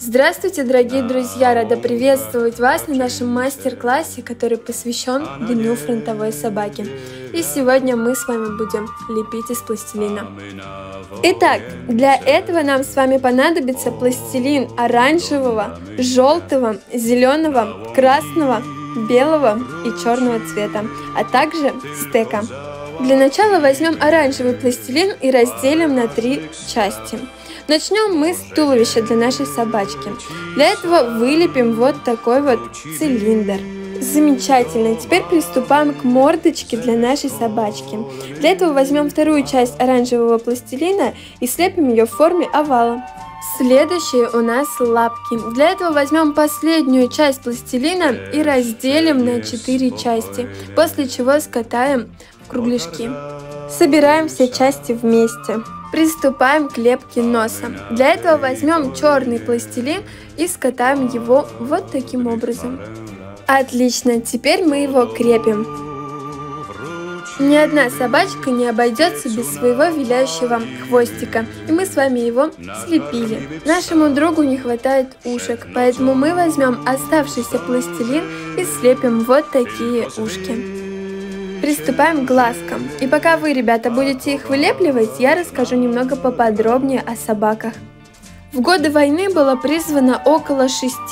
Здравствуйте, дорогие друзья! Рада приветствовать вас на нашем мастер-классе, который посвящен Дню фронтовой собаки. И сегодня мы с вами будем лепить из пластилина. Итак, для этого нам с вами понадобится пластилин оранжевого, желтого, зеленого, красного, белого и черного цвета, а также стека. Для начала возьмем оранжевый пластилин и разделим на 3 части. Начнем мы с туловища для нашей собачки. Для этого вылепим вот такой вот цилиндр. Замечательно. Теперь приступаем к мордочке для нашей собачки. Для этого возьмем вторую часть оранжевого пластилина и слепим ее в форме овала. Следующие у нас лапки. Для этого возьмем последнюю часть пластилина и разделим на 4 части, после чего скатаем в кругляшки. Собираем все части вместе. Приступаем к лепке носа. Для этого возьмем черный пластилин и скатаем его вот таким образом. Отлично, теперь мы его крепим. Ни одна собачка не обойдется без своего виляющего хвостика, и мы с вами его слепили. Нашему другу не хватает ушек, поэтому мы возьмем оставшийся пластилин и слепим вот такие ушки. Приступаем к глазкам. И пока вы, ребята, будете их вылепливать, я расскажу немного поподробнее о собаках. В годы войны было призвано около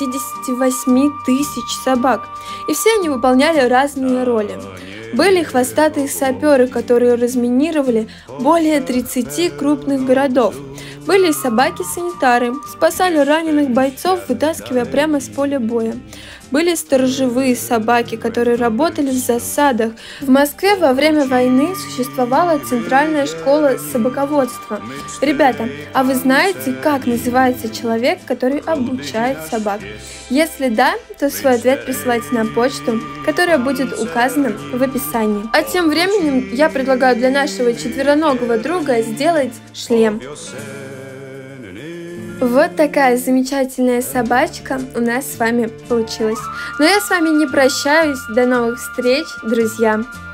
68 тысяч собак, и все они выполняли разные роли. Были хвостатые саперы, которые разминировали более 30 крупных городов. Были собаки-санитары, спасали раненых бойцов, вытаскивая прямо с поля боя. Были сторожевые собаки, которые работали в засадах. В Москве во время войны существовала центральная школа собаководства. Ребята, а вы знаете, как называется человек, который обучает собак? Если да, то свой ответ присылайте на почту, которая будет указана в описании. А тем временем я предлагаю для нашего четвероногого друга сделать шлем. Вот такая замечательная собачка у нас с вами получилась. Но я с вами не прощаюсь. До новых встреч, друзья!